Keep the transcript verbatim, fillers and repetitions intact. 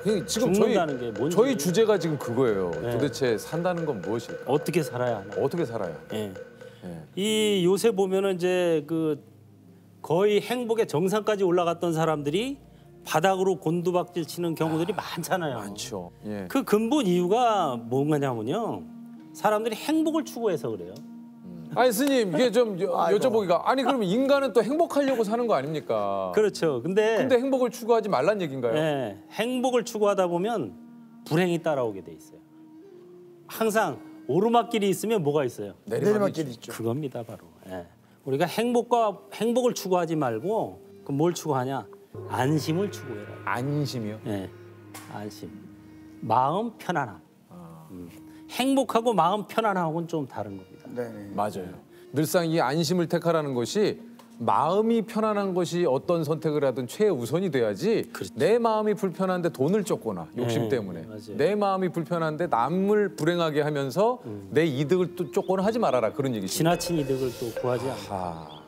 그냥 지금 죽는다는 저희 게 뭔지. 저희 주제가 지금 그거예요. 네. 도대체 산다는 건 무엇일까? 어떻게 살아야 하나. 어떻게 살아야? 예. 예. 이 요새 보면은 이제 그 거의 행복의 정상까지 올라갔던 사람들이 바닥으로 곤두박질 치는 경우들이 아, 많잖아요. 많죠. 예. 그 근본 이유가 뭔가냐면요. 사람들이 행복을 추구해서 그래요. 아니 스님 이게 좀 여, 여쭤보기가 아니 그러면 인간은 또 행복하려고 사는 거 아닙니까? 그렇죠. 근데 근데 행복을 추구하지 말란 얘기인가요? 예, 행복을 추구하다 보면 불행이 따라오게 돼 있어요. 항상 오르막길이 있으면 뭐가 있어요? 내리막길 있죠. 그겁니다 바로. 예. 우리가 행복과 행복을 추구하지 말고 그럼 뭘 추구하냐? 안심을 추구해라. 안심이요? 예, 안심. 마음 편안함. 음. 행복하고 마음 편안함하고는 좀 다른 겁니다. 네. 맞아요. 늘상 이 안심을 택하라는 것이 마음이 편안한 것이 어떤 선택을 하든 최우선이 돼야지 그렇죠. 내 마음이 불편한데 돈을 쫓거나 욕심 네, 때문에 맞아요. 내 마음이 불편한데 남을 불행하게 하면서 내 이득을 또 쫓거나 하지 말아라 그런 얘기죠. 지나친 이득을 또 구하지 않고. 아.